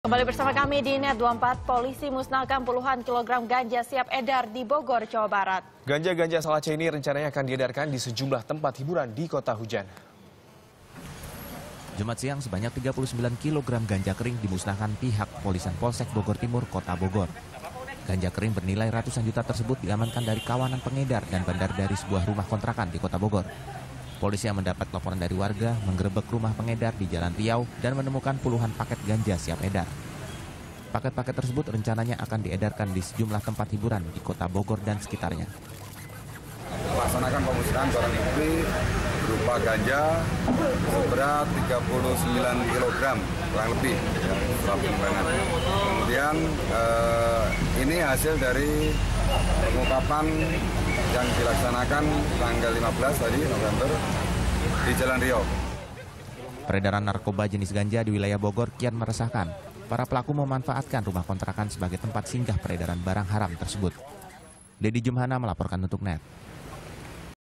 Kembali bersama kami di Net 24, polisi musnahkan puluhan kilogram ganja siap edar di Bogor, Jawa Barat. Ganja asal Aceh ini rencananya akan diedarkan di sejumlah tempat hiburan di kota hujan. Jumat siang sebanyak 39 kg ganja kering dimusnahkan pihak Kepolisian Polsek Bogor Timur, Kota Bogor. Ganja kering bernilai ratusan juta tersebut diamankan dari kawanan pengedar dan bandar dari sebuah rumah kontrakan di Kota Bogor. Polisi yang mendapat laporan dari warga menggerebek rumah pengedar di Jalan Riau dan menemukan puluhan paket ganja siap edar. Paket-paket tersebut rencananya akan diedarkan di sejumlah tempat hiburan di Kota Bogor dan sekitarnya. Melaksanakan pemusnahan barang bukti berupa ganja seberat 39 kg kurang lebih setelah pengembangan. Kemudian ini hasil dari pengungkapan yang dilaksanakan tanggal 15 tadi November di Jalan Riau. Peredaran narkoba jenis ganja di wilayah Bogor kian meresahkan. Para pelaku memanfaatkan rumah kontrakan sebagai tempat singgah peredaran barang haram tersebut. Dedi Jumhana melaporkan untuk Net.